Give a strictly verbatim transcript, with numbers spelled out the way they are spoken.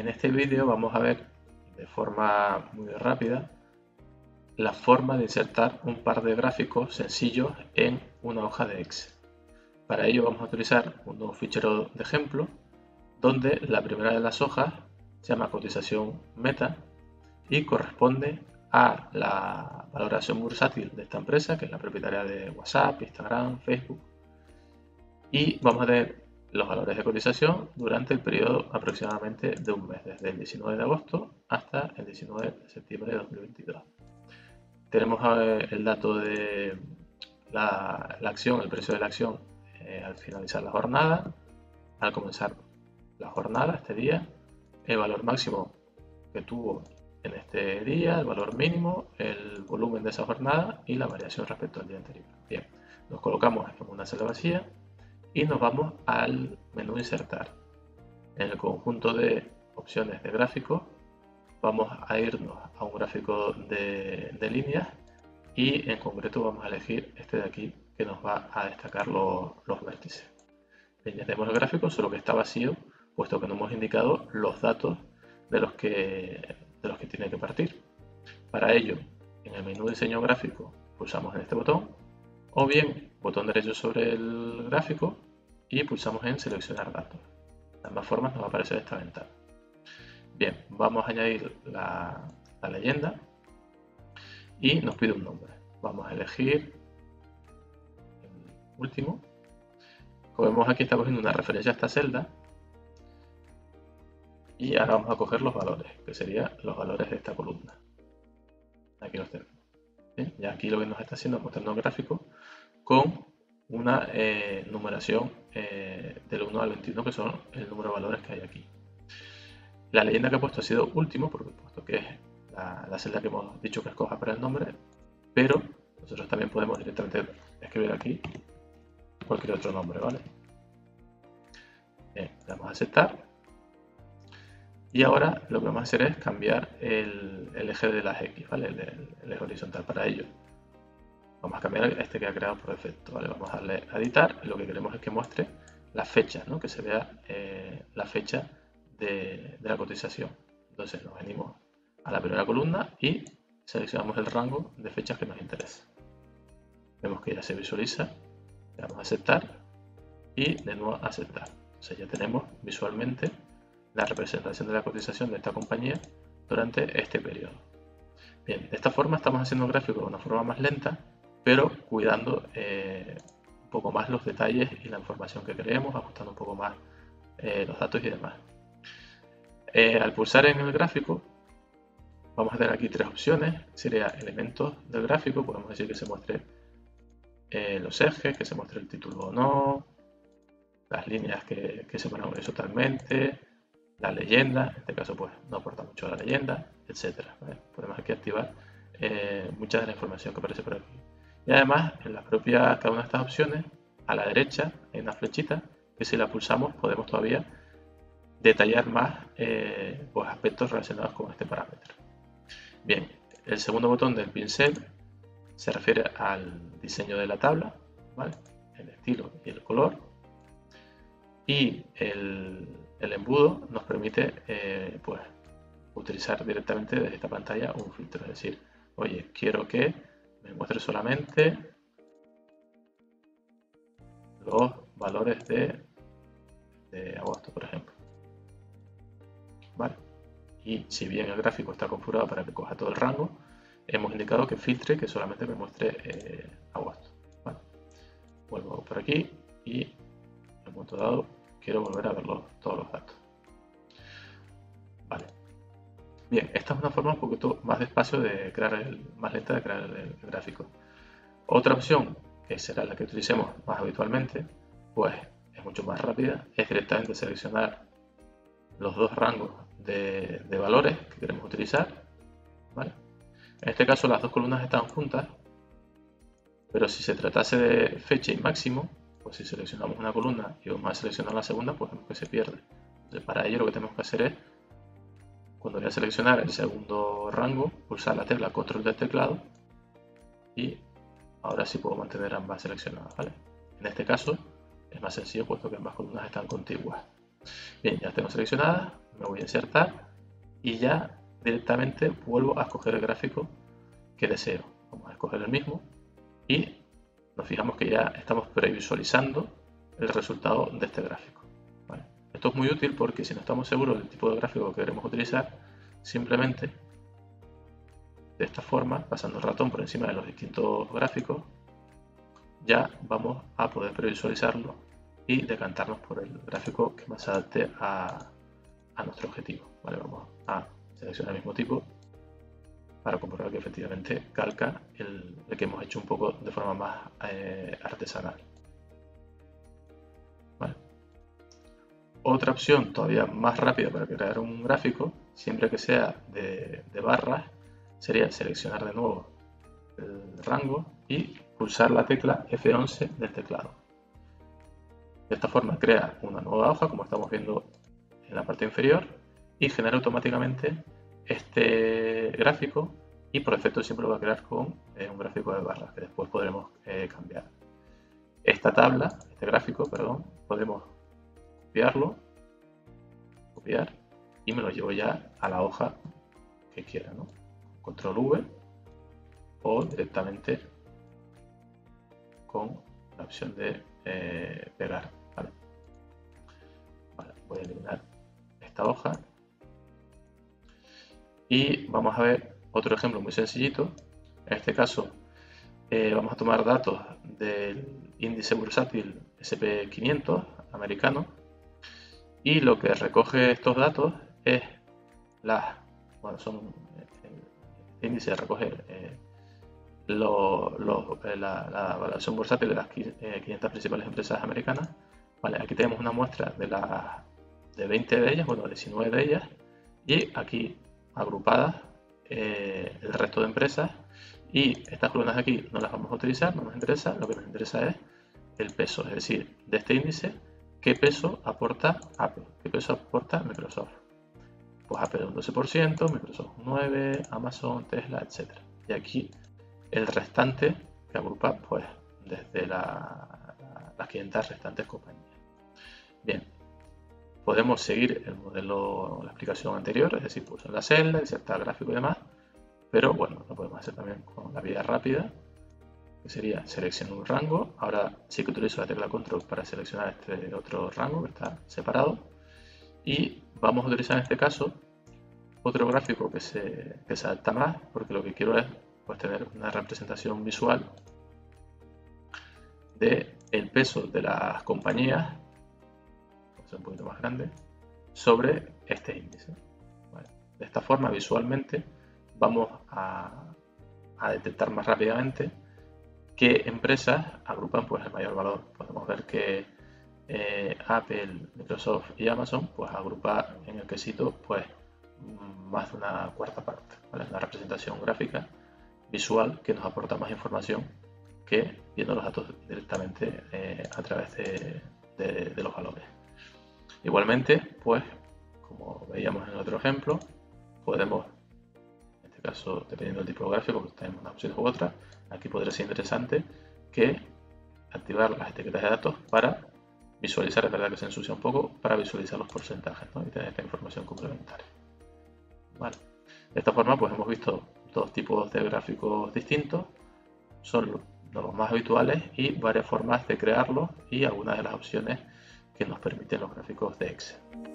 En este vídeo vamos a ver de forma muy rápida la forma de insertar un par de gráficos sencillos en una hoja de Excel. Para ello vamos a utilizar un nuevo fichero de ejemplo donde la primera de las hojas se llama cotización meta y corresponde a la valoración bursátil de esta empresa, que es la propietaria de WhatsApp, Instagram, Facebook, y vamos a tener los valores de cotización durante el periodo aproximadamente de un mes, desde el diecinueve de agosto hasta el diecinueve de septiembre de dos mil veintidós. Tenemos el dato de la, la acción, el precio de la acción eh, al finalizar la jornada, al comenzar la jornada, este día, el valor máximo que tuvo en este día, el valor mínimo, el volumen de esa jornada y la variación respecto al día anterior. Bien, nos colocamos en una celda vacía y nos vamos al menú insertar. En el conjunto de opciones de gráfico vamos a irnos a un gráfico de, de líneas y en concreto vamos a elegir este de aquí que nos va a destacar los, los vértices. Bien, ya tenemos el gráfico, solo que está vacío puesto que no hemos indicado los datos de los que, de los que tiene que partir. Para ello, en el menú diseño gráfico pulsamos en este botón o bien botón derecho sobre el gráfico y pulsamos en seleccionar datos. De ambas formas nos va a aparecer esta ventana. Bien, vamos a añadir la, la leyenda y nos pide un nombre. Vamos a elegir el último. Como vemos aquí está cogiendo una referencia a esta celda y ahora vamos a coger los valores, que serían los valores de esta columna. Aquí los tenemos. Bien, y aquí lo que nos está haciendo es mostrarnos un gráfico con una eh, numeración eh, del uno al veintiuno, que son el número de valores que hay aquí. La leyenda que he puesto ha sido último, porque he puesto que es la, la celda que hemos dicho que escoja para el nombre, pero nosotros también podemos directamente escribir aquí cualquier otro nombre, ¿vale? Bien, le damos a aceptar. Y ahora lo que vamos a hacer es cambiar el, el eje de las X, ¿vale? El, el, el eje horizontal. Para ello vamos a cambiar este que ha creado por defecto, ¿vale? Vamos a darle a editar y lo que queremos es que muestre la fecha, ¿no? Que se vea eh, la fecha de, de la cotización. Entonces nos venimos a la primera columna y seleccionamos el rango de fechas que nos interesa. Vemos que ya se visualiza, le damos a aceptar y de nuevo a aceptar. Entonces ya tenemos visualmente la representación de la cotización de esta compañía durante este periodo. Bien, de esta forma estamos haciendo un gráfico de una forma más lenta, pero cuidando eh, un poco más los detalles y la información que queremos, ajustando un poco más eh, los datos y demás. Eh, al pulsar en el gráfico, vamos a tener aquí tres opciones. Sería elementos del gráfico, podemos decir que se muestre eh, los ejes, que se muestre el título o no, las líneas que, que se ponen horizontalmente, la leyenda, en este caso pues no aporta mucho a la leyenda, etcétera. ¿Vale? Podemos aquí activar eh, mucha de la información que aparece por aquí. Y además, en la propia, cada una de estas opciones, a la derecha hay una flechita que si la pulsamos podemos todavía detallar más eh, pues, aspectos relacionados con este parámetro. Bien, el segundo botón del pincel se refiere al diseño de la tabla, ¿vale? El estilo y el color. Y el, el embudo nos permite eh, pues, utilizar directamente desde esta pantalla un filtro. Es decir, oye, quiero que me muestre solamente los valores de, de agosto, por ejemplo. ¿Vale? Y si bien el gráfico está configurado para que coja todo el rango, hemos indicado que filtre, que solamente me muestre eh, agosto. ¿Vale? Vuelvo por aquí y en un momento dado quiero volver a ver los, todos los datos. Vale. Bien, esta es una forma un poquito más despacio de crear el, más lenta de crear el, el gráfico. Otra opción, que será la que utilicemos más habitualmente, pues es mucho más rápida, es directamente seleccionar los dos rangos de, de valores que queremos utilizar. ¿Vale? En este caso las dos columnas están juntas, pero si se tratase de fecha y máximo, pues si seleccionamos una columna y vamos a seleccionar la segunda, pues vemos que se pierde. Entonces, para ello lo que tenemos que hacer es, cuando voy a seleccionar el segundo rango, pulsar la tecla control del teclado y ahora sí puedo mantener ambas seleccionadas, ¿vale? En este caso es más sencillo puesto que ambas columnas están contiguas. Bien, ya las tengo seleccionadas, me voy a insertar y ya directamente vuelvo a escoger el gráfico que deseo. Vamos a escoger el mismo y nos fijamos que ya estamos previsualizando el resultado de este gráfico. ¿Vale? Esto es muy útil porque si no estamos seguros del tipo de gráfico que queremos utilizar, simplemente de esta forma, pasando el ratón por encima de los distintos gráficos, ya vamos a poder previsualizarlo y decantarnos por el gráfico que más se adapte a, a nuestro objetivo. ¿Vale? Vamos a seleccionar el mismo tipo para comprobar que efectivamente calca el, el que hemos hecho un poco de forma más eh, artesanal. ¿Vale? Otra opción todavía más rápida para crear un gráfico, siempre que sea de, de barras, sería seleccionar de nuevo el rango y pulsar la tecla F once del teclado. De esta forma crea una nueva hoja, como estamos viendo en la parte inferior, y genera automáticamente este gráfico, y por defecto siempre lo va a crear con eh, un gráfico de barras que después podremos eh, cambiar. Esta tabla, este gráfico, perdón, podemos copiarlo, copiar y me lo llevo ya a la hoja que quiera, ¿no? Control V o directamente con la opción de eh, pegar. ¿Vale? Vale, voy a eliminar esta hoja y vamos a ver otro ejemplo muy sencillito. En este caso eh, vamos a tomar datos del índice bursátil ese and pe quinientos americano y lo que recoge estos datos es las, bueno, son el índice recoge eh, lo, lo, la, la valoración bursátil de las quinientas principales empresas americanas. Vale, aquí tenemos una muestra de las de veinte de ellas, bueno, diecinueve de ellas, y aquí agrupadas eh, el resto de empresas, y estas columnas de aquí no las vamos a utilizar, no nos interesa, lo que nos interesa es el peso, es decir, de este índice, qué peso aporta Apple, qué peso aporta Microsoft. Pues Apple un doce por ciento, Microsoft un nueve por ciento, Amazon, Tesla, etcétera. Y aquí el restante que agrupa pues desde la, la, las quinientas restantes compañías. Bien, podemos seguir el modelo, la explicación anterior, es decir, pulsar la celda, insertar gráfico y demás, pero bueno, lo podemos hacer también con la vía rápida, que sería seleccionar un rango. Ahora sí que utilizo la tecla control para seleccionar este otro rango que está separado, y vamos a utilizar en este caso otro gráfico que se, que se adapta más, porque lo que quiero es pues, tener una representación visual de el peso de las compañías, un poquito más grande, sobre este índice. Vale. De esta forma, visualmente, vamos a, a detectar más rápidamente qué empresas agrupan pues, el mayor valor. Podemos ver que eh, Apple, Microsoft y Amazon pues, agrupa en el quesito pues, más de una cuarta parte. ¿Vale? Una representación gráfica visual que nos aporta más información que viendo los datos directamente eh, a través de, de, de los valores. Igualmente, pues, como veíamos en el otro ejemplo, podemos, en este caso, dependiendo del tipo de gráfico, pues tenemos una opción u otra, aquí podría ser interesante que activar las etiquetas de datos para visualizar, es verdad que se ensucia un poco, para visualizar los porcentajes, ¿no? Y tener esta información complementaria. Vale. De esta forma, pues hemos visto dos tipos de gráficos distintos, son los más habituales y varias formas de crearlos y algunas de las opciones que nos permiten los gráficos de Excel.